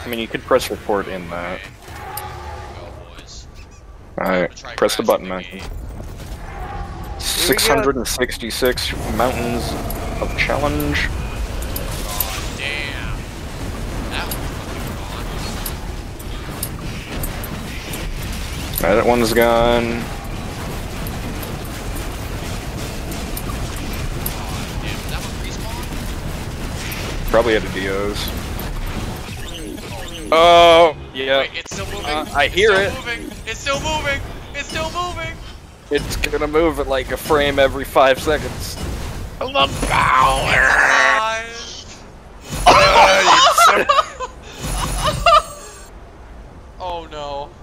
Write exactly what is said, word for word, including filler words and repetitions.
I mean, you could press report in that. Go, boys. Alright, press the button, man. six hundred sixty-six mountains of challenge. God damn. That one's fucking gone. That one's gone. God damn. Did that one respawn? Probably at a Dio's. Oh, yeah. Wait, it's still moving. Uh, I it's hear still it. Moving. It's still moving. It's still moving. It's gonna move at like a frame every five seconds. The power! Oh no.